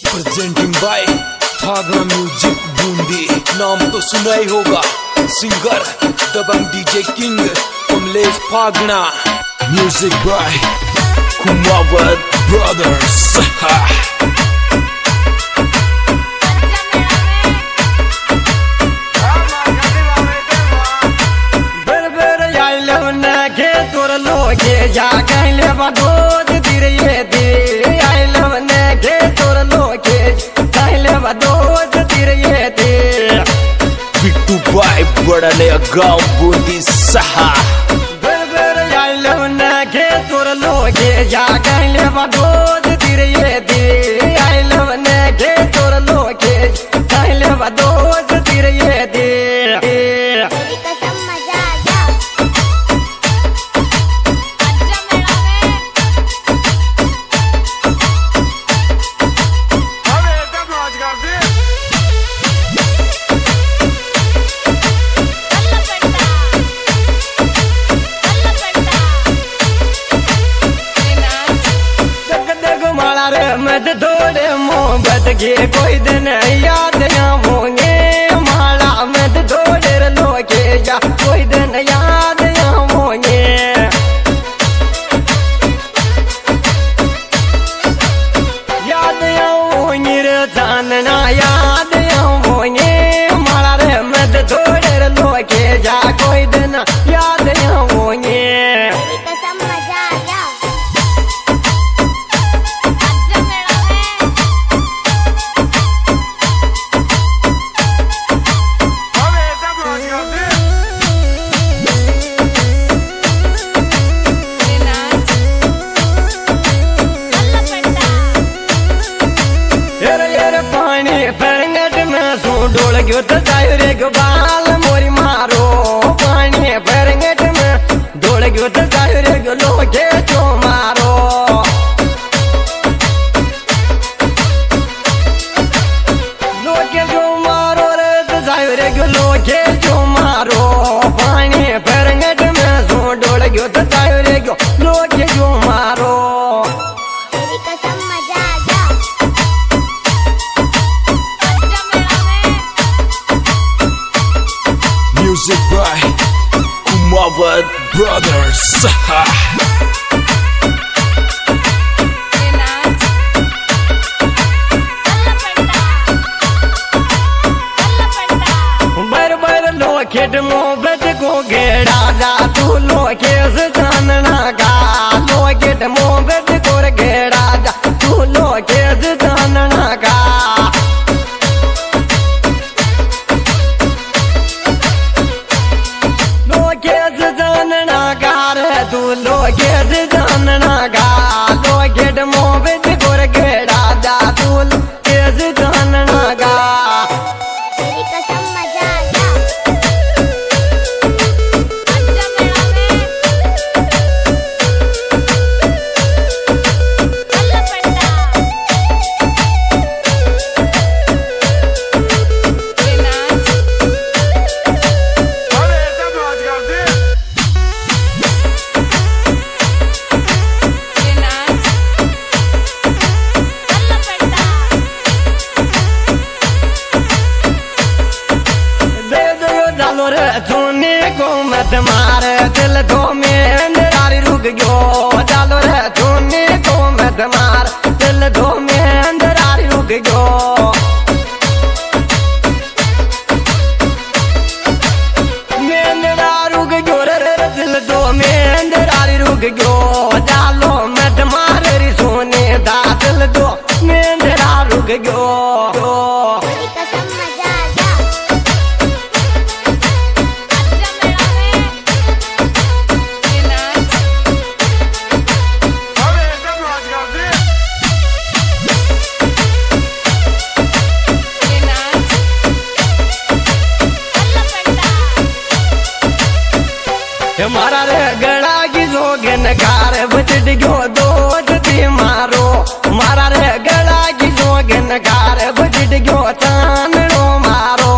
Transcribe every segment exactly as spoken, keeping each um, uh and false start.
Presenting by Fagna music Bundi. नाम तो सुना ही होगा, singer Dabang DJ king Kamlesh Fagna. Music by Kumawat brothers. जा कहले बदोज तिरे दे आई लव ने के तोर लोके कहले बदोज तिरे दे। बिट्टू भाई बड़ा नया गाँव बूंदी सहा। बर बर आई लव ने के तोर लोके जा कहले बदोज तिरे दे आई लव ने के तोर लोके कहले बदोज तिरे दे। मत थोड़े मोहब्बत के कोई दिन याद आवेंगे माला मत थोड़े लोके जा कोई दिन याद आवेंगे। याद आवेंगे रे जानना याद आवेंगे माला रे मत थोड़े लोके जा कोई दिन याद आवेंगे। डोल गयो तो जायो रे बाल मोरी मारो पानी भरंगट में डोल गयो तो जायो रे लोगे जो मारो। लोगे जो मारो रे तो जायो रे लोगे जो मारो पानी भरंगट में सो डोल गयो तो जायो रे लोगे जो मारो। Music by Kumavat Brothers. बर बर लोखेट मोहब्बत को घेरा जा तू लोके से जानना का लोखेट मोहब्बत को घेरा जा तू लोके से जानना का। तू लोगे से जानना गा लोगे मोहब्बत गोर घेरा जा तू लोगे से जानना गा। तूने को मत मार दिल तो में अंधेरारी रुक गयो डालो रे तूने को मत मार दिल तो में अंधेरारी रुक गयो। में अंधेरा रुक गयो रे दिल तो में अंधेरारी रुक गयो डालो मत मार रे सोने दा दिल तो में अंधेरा रुक गयो। मारा रे गड़ा की जोगन कार बचट गयो दो जती मारो मारा रे गड़ा की जोगन कार बचट गयो चांदनो मारो।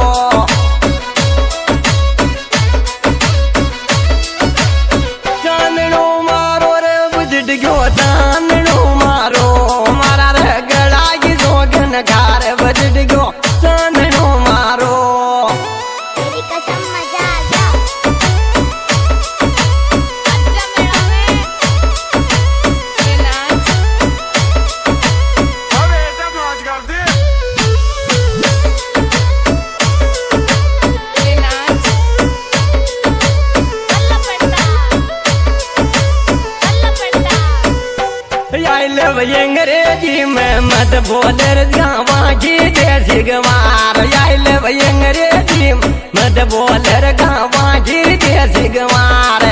चांदनो मारो रे बचट गयो चांदनो मारो मारा रे गड़ा की जोगन आई लव अंग्रेजी में मत बोल गावा की देसी गवार। आई लव अंग्रेजी में मत बोल गावा की देसी गवार।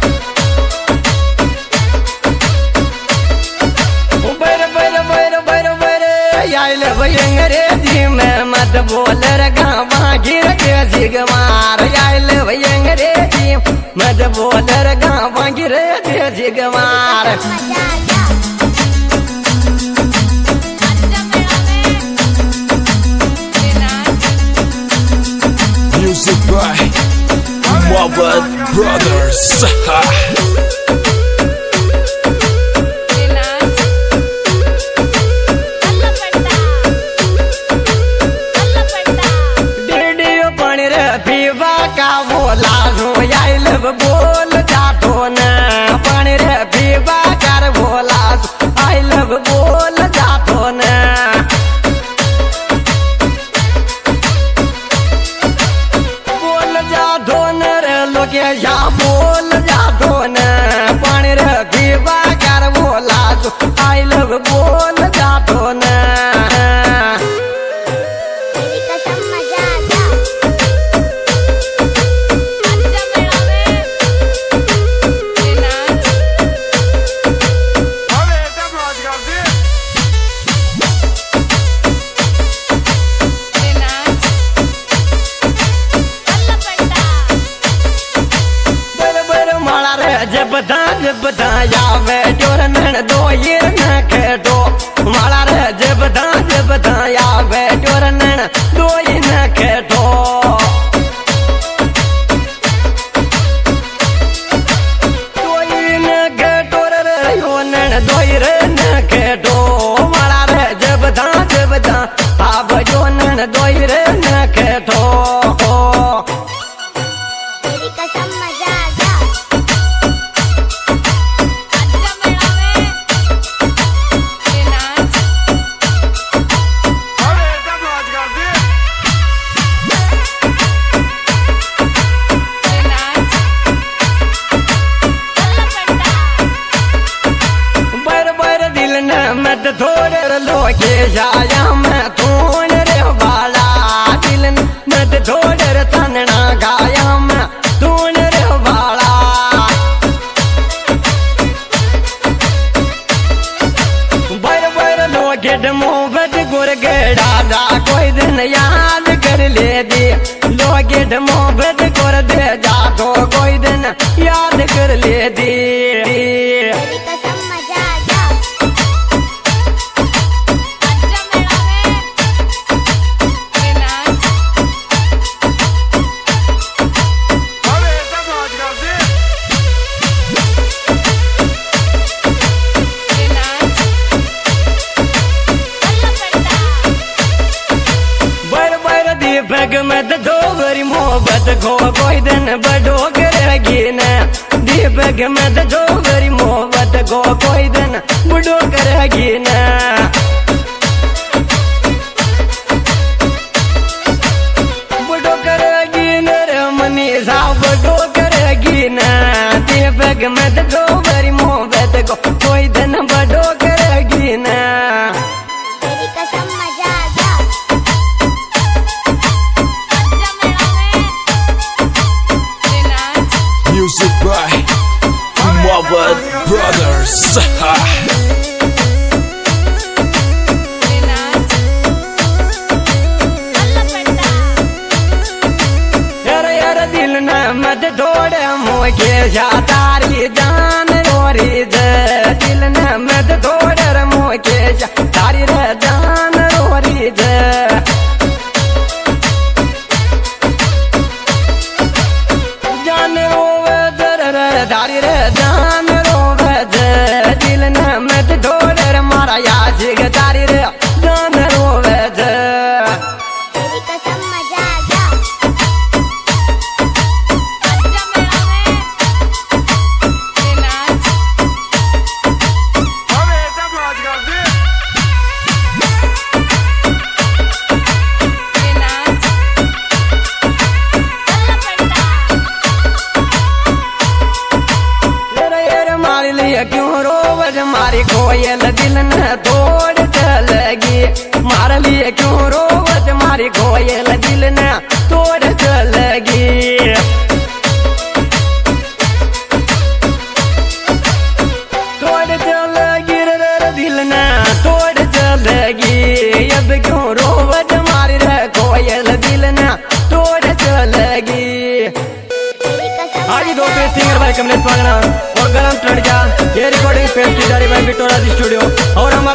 बर बर बर बर बर आई लव अंग्रेजी में मत बोल गावा की देसी गवार। आई लव अंग्रेजी मत बोल गावा की देसी गवार। Music by Mohabbat Brothers. डेडियो पानी रे पीवा का बोला रो आई लव बोल जातो न। पानी रे पीवा कर बोला आई लव बोल जातो न। बोल जातो न रे लोगे या बोल जातो न। पानी रे पीवा कर बोला आई लव बोल जातो न। जब दा जब दा यावे जोरन दो ये न खेडो माला रे। जब दा जब दा यावे जोरन दो ये न खेडो। दो ये न खेडो रे यो न दो ये न खेडो माला रे। जब दा जब दा आव जो न दो ये न खेडो। मत थोड़े लोगे जाया मैं थोन रे वाला दिल मत थोड़े तनना गाया मैं थोन रे वाला। बर बर लोगे मोहब्बत गुर गेड़ा जा कोई दिन याद कर ले दे। लोगे मोहब्बत गुर दे जा तो कोई दिन याद कर ले दे। दीपक मत डोगरी मोहब्बत को कोई दिन बड़ो करेगी न। दीपक मत डोगरी मोहब्बत को कोई दिन बड़ो करेगी न। बड़ो करेगी न रे मनीषा बड़ो करेगी न। दीपक मत डोगरी मोहब्बत को कोई दिन बड़ो करेगी न। Music by Mohabbat दिल न तोड़ चलेगी। मार लिए क्यों रोवत मारी कोयल दिल न तोड़ चलेगी। तोड़ चलेगी रे दिल न तोड़ चलेगी। अब क्यों रोवत मारी रे कोयल दिल न तोड़ चलेगी। आज दोस्तों सिंगर भाई कमलेश पागना और गलम टड़जा, ये रिकॉर्डिंग पेश की जा रही है बिटोरा स्टूडियो और हमारे